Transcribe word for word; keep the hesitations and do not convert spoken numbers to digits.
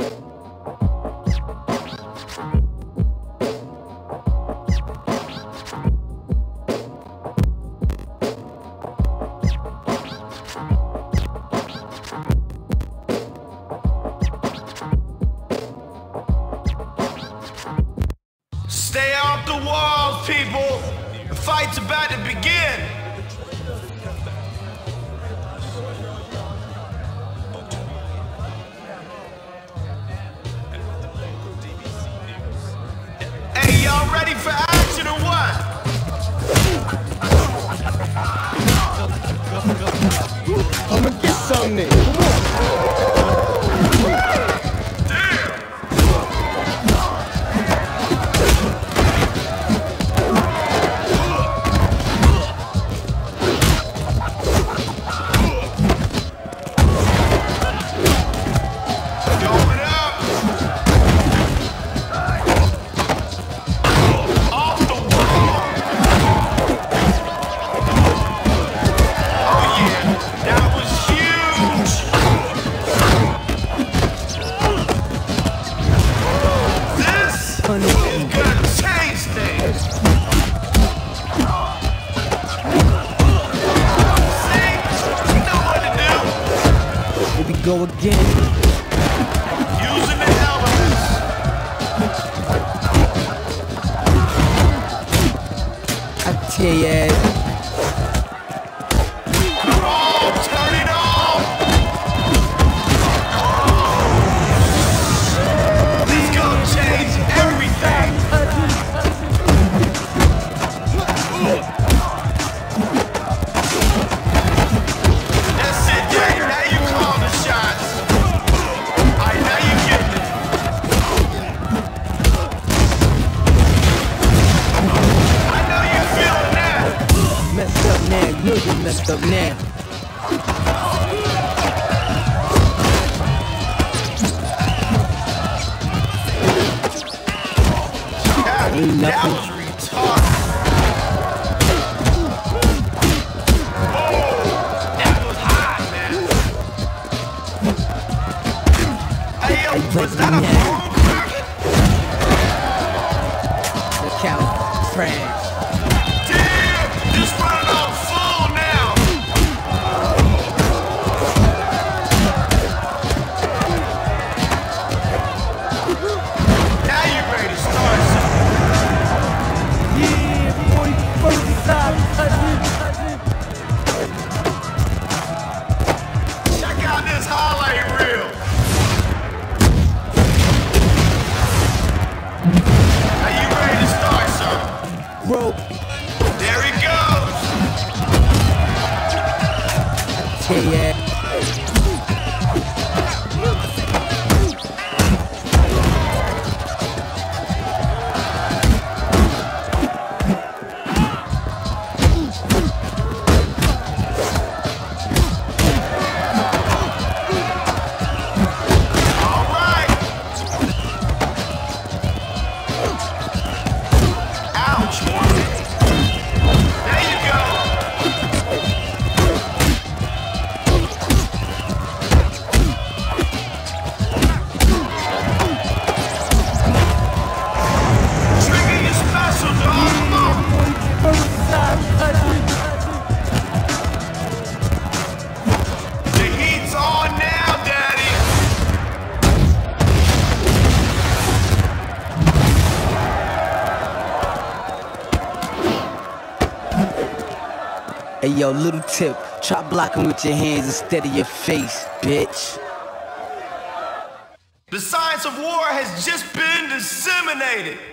Stay off the walls, people. The fight's about to begin. Hey, y'all ready for action or what? I'ma get something. Come on. Go again. Using the elements. I tell ya. Come on, turn it on. This gonna change everything. That's it, Jay. Now you call the shots. Alright, now you getting it. I know you feeling that. Messed up now, you get messed up now. That, Ain't that nothing. was retarded. Oh, that was hot, man. Hey, yo, was that a phone crack? Look out, friends. Damn, just running on full now. Now you ready to start something. Yeah, boy, first time, Check out this highlight reel. Are you ready to start something? bro. There he goes. Tell ya. Hey yo, little tip, try blocking with your hands instead of your face, bitch. The science of war has just been disseminated.